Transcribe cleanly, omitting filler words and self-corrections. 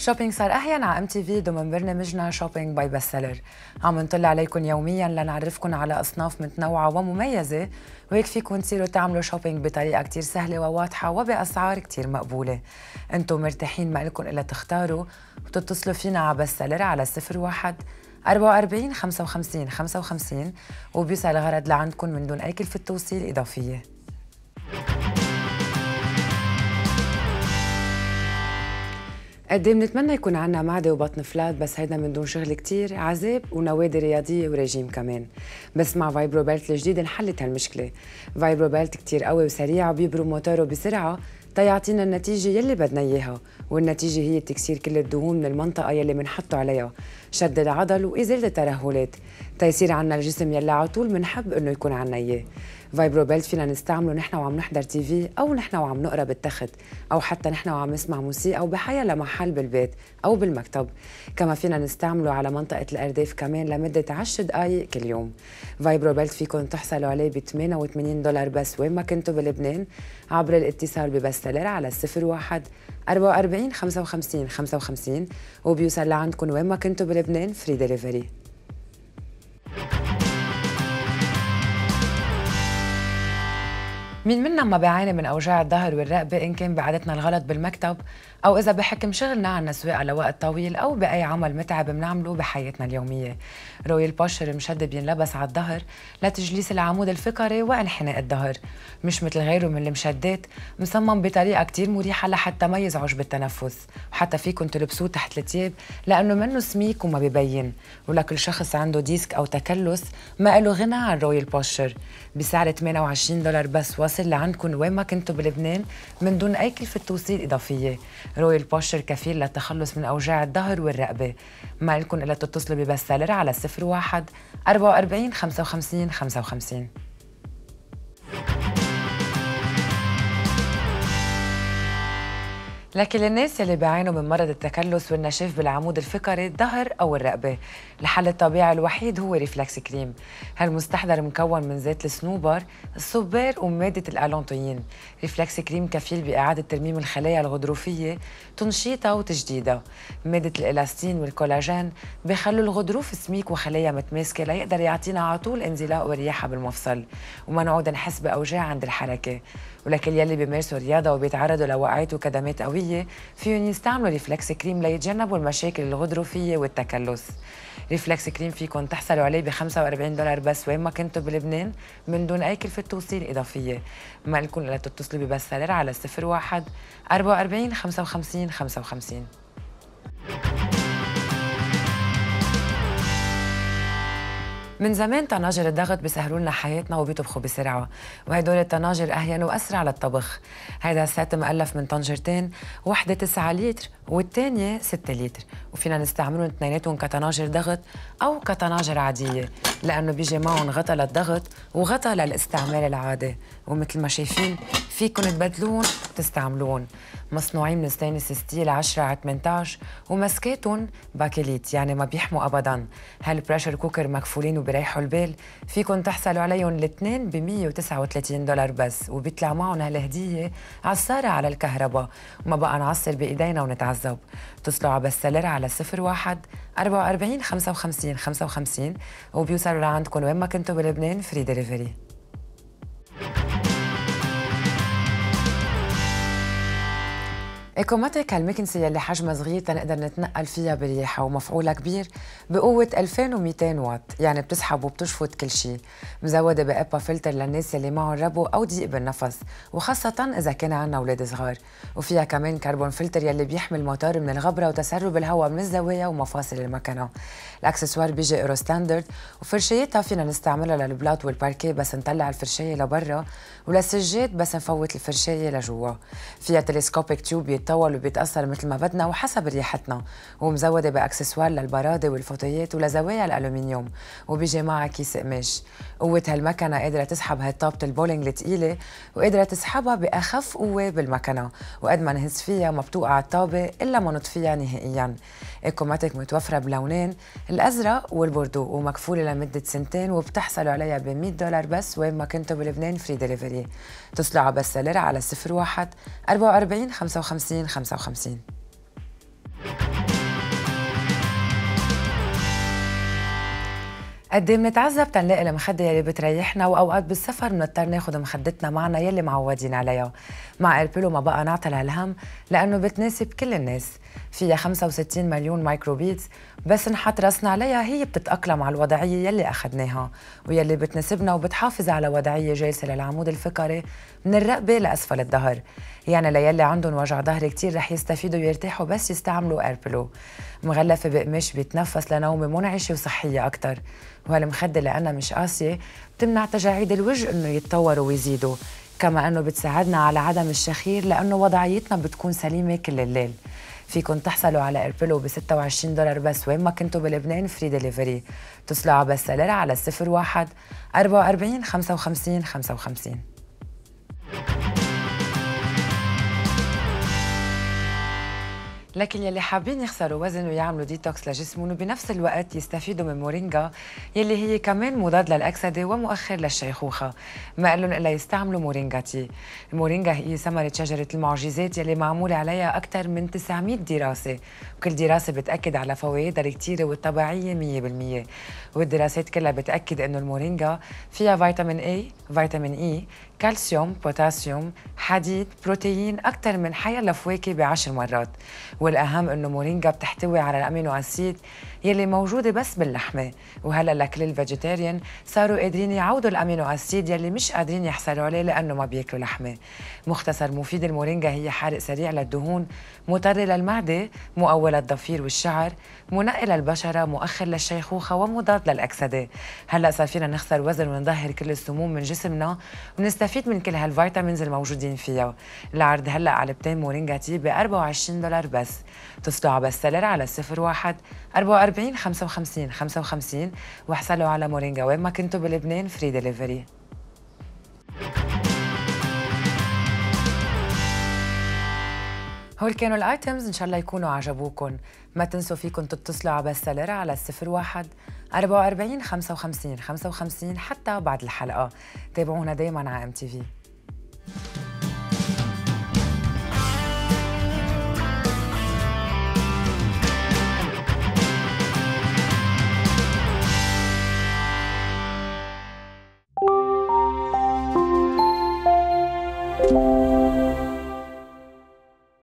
الشوبينج صار أحيانا على MTV ضمن برنامجنا شوبينج باي بست سيلر. عم نطلع عليكم يوميا لنعرفكم على أصناف متنوعة ومميزة، وهيك فيكم تصيروا تعملوا شوبينج بطريقة كتير سهلة وواضحة وبأسعار كتير مقبولة. انتم مرتاحين ما لكم إلا تختاروا وتتصلوا فينا على بست سيلر على 01 44 55 55 وبيوصل الغرض لعندكم من دون أي كلفة توصيل إضافية. قد ايه بنتمنى يكون عنا معدة وبطن فلات، بس هيدا من دون شغل كتير عذاب ونوادي رياضية وريجيم كمان. بس مع فايبرو بيلت الجديد انحلت هالمشكلة. فايبرو بيلت كتير قوي وسريع وبيبرم موتوره بسرعة تيعطينا النتيجة يلي بدنا إياها، والنتيجة هي تكسير كل الدهون من المنطقة يلي بنحطه عليها، شد العضل وإزالة الترهلات، تيصير عنا الجسم يلي على طول بنحب إنه يكون عنا إياه. فايبرو بيلت فينا نستعمله نحن وعم نحضر تي في أو نحن وعم نقرا بالتخت أو حتى نحن وعم نسمع موسيقى أو بحيا لمحل بالبيت أو بالمكتب. كما فينا نستعمله على منطقة الأرداف كمان لمدة 10 دقايق كل يوم. فايبرو بيلت فيكم تحصلوا عليه ب $88 بس وين ما كنتوا بلبنان عبر الاتصال ببست سيلر على 01 44 55 55 وبيوصل لعندكم وين ما كنتوا بلبنان فري ديليفري. مين منا ما بيعاني من أوجاع الظهر والرقبة إن كان بعادتنا الغلط بالمكتب أو إذا بحكم شغلنا عنا سواقة لوقت طويل أو بأي عمل متعب بنعمله بحياتنا اليومية. رويال بوشر مشد بينلبس على الظهر لتجليس العمود الفقري وانحناء الظهر، مش مثل غيره من المشدات، مصمم بطريقة كتير مريحة لحتى ما يزعج بالتنفس، وحتى فيكم تلبسوه تحت الثياب لأنه منه سميك وما ببين، ولكل شخص عنده ديسك أو تكلس ما له غنى عن رويال بوشر. بسعر $28 بس واصل لعندكم وين ما كنتوا بلبنان من دون أي كلفة توصيل إضافية. رويال بوشر كفيل للتخلص من أوجاع الظهر والرقبة. ما لكم إلا تتصلوا ببست سيلر على 01 44 55 55. لكن للناس يلي بيعانوا من مرض التكلس والنشاف بالعمود الفقري الظهر أو الرقبة، الحل الطبيعي الوحيد هو ريفلكس كريم. هالمستحضر مكون من زيت الصنوبر، الصبار ومادة الألونتوين. ريفلكس كريم كفيل بإعادة ترميم الخلايا الغضروفية، تنشيطها وتجديدها. مادة الإلاستين والكولاجين بيخلوا الغضروف سميك وخلايا متماسكة ليقدر يعطينا على طول انزلاق ورياحة بالمفصل وما نعود نحس بأوجاع عند الحركة. ولكن يلي بيمارسوا رياضة وبيتعرضوا لوقعات وكدمات قوية فيهم يستعملوا ريفلكس كريم ليتجنبوا المشاكل الغضروفية والتكلس. ريفلكس كريم فيكم تحصلوا عليه ب $45 بس وين ما كنتوا بلبنان من دون أي كلفة توصيل إضافية. ما لكم إلا تتصلوا ببست سيلر على 01 44 55 55. من زمان طناجر الضغط بيسهلوا لنا حياتنا وبيطبخوا بسرعه، وهدول الطناجر اهين واسرع للطبخ. هذا السيت مؤلف من طنجرتين، وحده 9 لتر والثانيه 6 لتر، وفينا نستعملهم اثنيناتهم كطناجر ضغط او كطناجر عاديه، لانه بيجي معهم غطا للضغط وغطا للاستعمال العادي، ومثل ما شايفين فيكم تبدلون وتستعملون. مصنوعين من ستانلس ستيل 10x18 ومسكاتهم باكليت يعني ما بيحموا ابدا. هالبريشر كوكر مكفولين وبريحوا البال، فيكم تحصلوا عليهم الاثنين ب $139 بس، وبيطلع معهم هالهديه عصاره على الكهرباء وما بقى نعصر بايدينا ونتعذب. اتصلوا على بست سيلر على 01 44 55 55 وبيوصلوا لعندكم وين ما كنتوا بلبنان فري ديليفري. ايكوماتيك هالمكنسة يلي حجمها صغير تنقدر نتنقل فيها بريحة ومفعولها كبير بقوة 2200 واط، يعني بتسحب وبتشفط كل شيء. مزودة بإبا فلتر للناس يلي معهم ربو أو ضيق بالنفس، وخاصة إذا كان عنا أولاد صغار. وفيها كمان كربون فلتر يلي بيحمي الموتور من الغبرة وتسرب الهواء من الزوايا ومفاصل المكنة. الأكسسوار بيجي ايرو ستاندرد، وفرشيتها فينا نستعملها للبلاط والباركيه بس نطلع الفرشاية لبرا، وللسجاد بس نفوت الفرشاية لجوا. فيها تلسكوبيك تيوب يتطول وبيتأثر مثل ما بدنا وحسب ريحتنا، ومزودة بأكسسوار للبرادة والفوتويات ولزوايا الألومنيوم، وبيجي معها كيس قماش. قوة هالمكنة قادرة تسحب هالطابة البولينج الثقيلة وقادرة تسحبها بأخف قوة بالمكنة، وقد ما نهز فيها ما بتوقع الطابة إلا ما نطفيها نهائياً. ايكوماتيك متوفرة بلونين، الأزرق والبوردو، ومكفولة لمدة 2 وبتحصلوا عليها ب $100 بس وين ما كنتوا بلبنان فري ديليفري. اتصلوا على بست سيلر على 01 44 55 55. قد ايه منتعذب تنلاقي المخدة يلي بتريحنا، واوقات بالسفر بنضطر ناخد مخدتنا معنا يلي معودين عليها. مع ايربيلو ما بقى نعطل هالهم لانه بتناسب كل الناس، فيها 65 مليون مايكروبيتس، بس نحط راسنا عليها هي بتتأقلم على الوضعية يلي أخدناها ويلي بتناسبنا، وبتحافظ على وضعية جالسة للعمود الفقري من الرقبة لأسفل الظهر. يعني ليلي عندهم وجع ظهر كتير رح يستفيدوا ويرتاحوا بس يستعملوا ايربيلو. مغلفة بقماش بيتنفس لنومة منعشة وصحية أكتر، وهالمخدة لأنها مش قاسية بتمنع تجاعيد الوجه إنه يتطوروا ويزيدوا، كما إنه بتساعدنا على عدم الشخير لأنه وضعيتنا بتكون سليمة كل الليل. فيكن تحصلوا على ايربيلو ب $26 بس وين ما كنتوا بلبنان، فري ديليفري. اتصلوا على بستسيلر على 01 44 55 55. لكن يلي حابين يخسروا وزن ويعملوا ديتوكس لجسمهم وبنفس الوقت يستفيدوا من مورينجا يلي هي كمان مضاد للأكسدة ومؤخر للشيخوخة، ما قال لهم إلا يستعملوا مورينجا تي. المورينجا هي ثمرة شجرة المعجزات يلي معمول عليها أكثر من 900 دراسة، وكل دراسة بتأكد على فوائدها الكتيرة والطبيعية 100%. والدراسات كلها بتأكد إنه المورينجا فيها فيتامين A، فيتامين إي، كالسيوم، بوتاسيوم، حديد، بروتين أكثر من حيلا فواكه ب10 مرات. والأهم إنه مورينجا بتحتوي على الأمينو أسيد يلي موجودة بس باللحمة، وهلا لكل الفيجيتيريان صاروا قادرين يعوضوا الأمينو أسيد يلي مش قادرين يحصلوا عليه لأنه ما بياكلوا لحمة. مختصر مفيد المورينجا هي حارق سريع للدهون، مطر للمعدة، مقوي للضفير والشعر، منقي للبشرة، مؤخر للشيخوخة، ومضاد للأكسدة. هلا صار فينا نخسر وزن ونظهر كل السموم من جسمنا ونستفيد من كل هالفيتامينز الموجودين فيها. العرض هلا علبتين مورينجا تي ب $24 بس. اتصلوا على بستسيلر على 01 44 55 55 واحصلوا على مورينجا وين ما كنتوا بلبنان، فري ديليفري. هول كانوا الايتمز، ان شاء الله يكونوا عجبوكم. ما تنسوا فيكم تتصلوا على بستسيلر على 01 44 55 55 حتى بعد الحلقة. تابعونا دايما على MTV.